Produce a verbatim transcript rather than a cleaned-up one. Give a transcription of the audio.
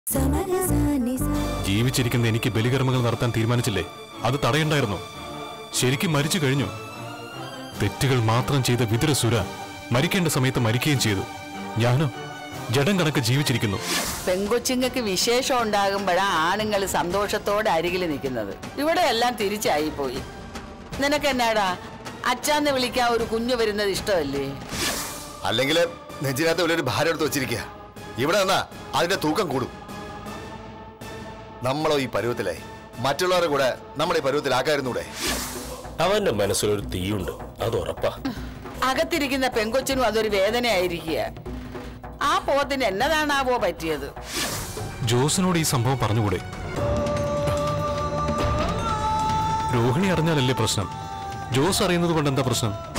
ജീവിച്ചിരിക്കുന്ന എനിക്ക് ബലികർമ്മങ്ങൾ നടത്താൻ തീരുമാനിച്ചില്ലേ? അത് തടയണ്ടായിരുന്നു. ശരിക്കും മരിച്ചു കഴിഞ്ഞു. തെറ്റുകൾ മാത്രം ചെയ്ത വിതുരസുര മരിക്കേണ്ട സമയത്ത് മരിക്കുകയും ചെയ്തു. ഞാനോ ജഡം കണക്ക് ജീവിച്ചിരിക്കുന്നു. പെങ്കൊച്ചിങ്ങൾക്ക് വിശേഷം ഉണ്ടാകുമ്പോഴാ ആണുങ്ങൾ സന്തോഷത്തോടെ അരികിൽ നിൽക്കുന്നത്. ഇവിടെ എല്ലാം തിരിച്ചായി പോയി. നിനക്ക് എന്നാടാ അച്ഛാന്ന് വിളിക്കാൻ ഒരു കുഞ്ഞു വരുന്നത് ഇഷ്ടമല്ലേ? അല്ലെങ്കിൽ നെഞ്ചിനകത്ത് വലിയൊരു ഭാരം എടുത്ത് വെച്ചിരിക്കുക. ഇവിടെ നിന്നാ അതിന്റെ തൂക്കം കൂടും. നമ്മളോ ഈ പരുവത്തിലായി. മറ്റുള്ളവരെ കൂടെ നമ്മുടെ ഈ പരുവത്തിലാക്കായിരുന്നൂടെ? അവന്റെ മനസ്സിലൊരു തീയുണ്ട്, അത് ഉറപ്പാ. അകത്തിരിക്കുന്ന പെങ്കൊച്ചിനും അതൊരു വേദനയായിരിക്കുക. ആ പോത്തിന് എന്നതാണാവോ പറ്റിയത്? ജോസിനോട് ഈ സംഭവം പറഞ്ഞുകൂടെ? രോഹിണി അറിഞ്ഞാലല്ലേ പ്രശ്നം. ജോസ് അറിയുന്നത് കൊണ്ട് എന്താ പ്രശ്നം?